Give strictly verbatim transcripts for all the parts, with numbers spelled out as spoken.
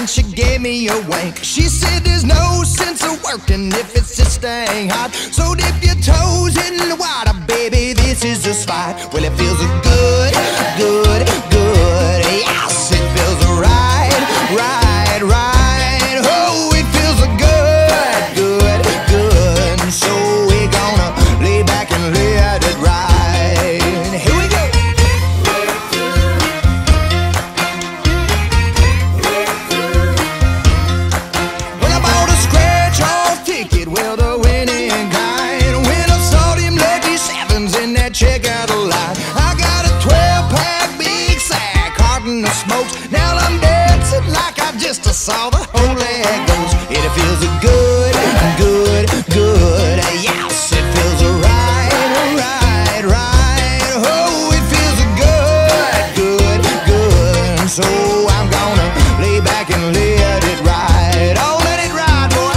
and she gave me a wink. She said there's no sense of working if it's just staying hot. So dip your toes in the water, baby, this is the spot. Well, it feels good, good, good. Yes, it feels right, right, right. Oh, it feels good, good, good. So we're gonna lay back and let it ride. Here we go. Well, I bought a scratch-off ticket, well, the winning kind. When I saw them lucky sevens in that checkout line, I got a twelve-pack big sack, carton of smokes. Now I'm dancing like I just saw the Holy Ghost. It feels good, good, good. Yes, it feels right, right, right. Oh, it feels good, good, good. So I'm gonna lay back and let it ride. Oh, let it ride, boy.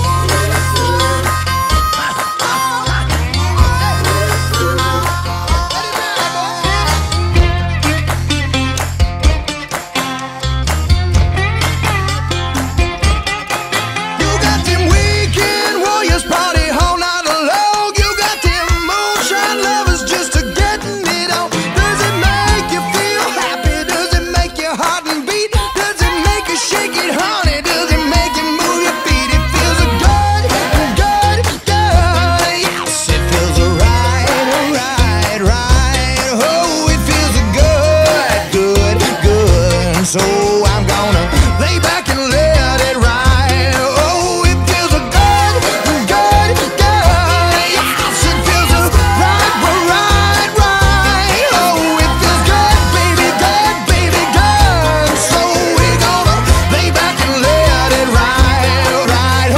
You got them weekend warriors party all night long. You got them moonshine lovers just to getting it on. Does it make you feel happy? Does it make your heart beat? Does it make you shake it, honey? Does it make you move your feet? It feels good, good, good. Yes, it feels right, right, right. Oh, it feels good, good, good. So I'm gonna lay back and let it ride. Oh, it feels good, good, good. Yes, it feels right, right, right. Oh, it feels good, baby, good, baby, good. So we're gonna lay back and let it ride, right.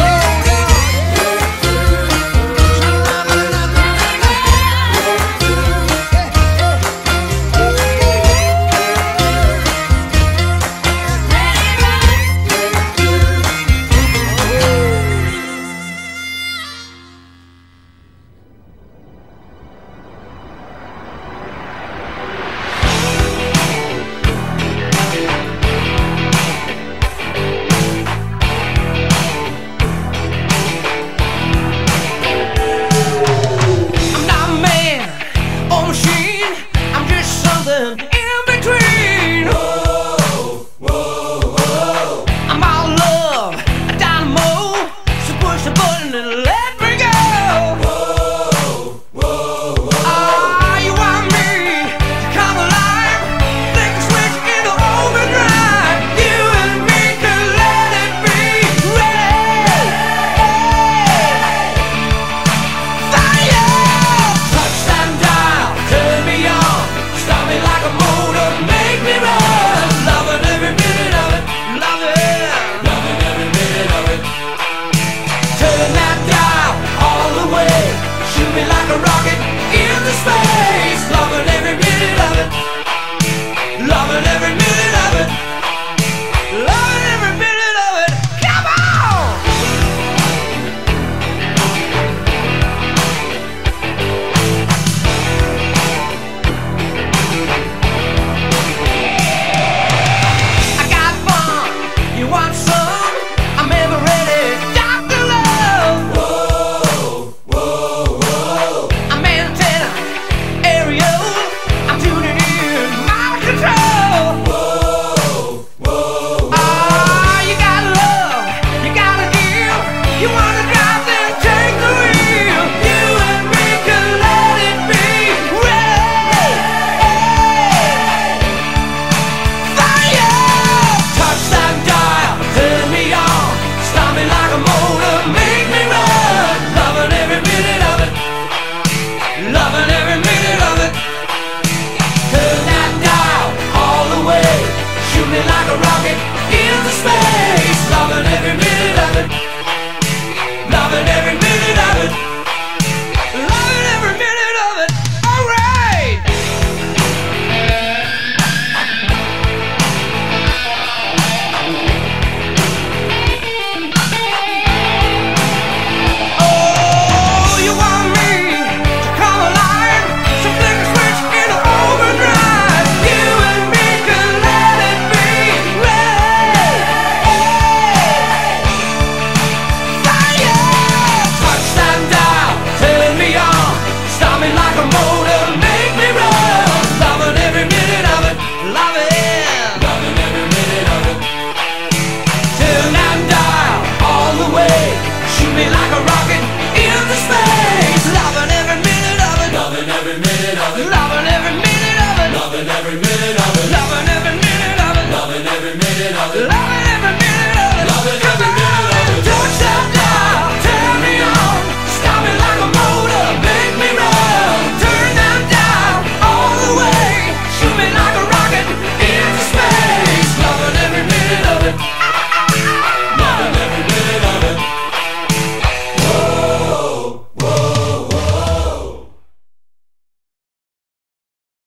Oh. love it.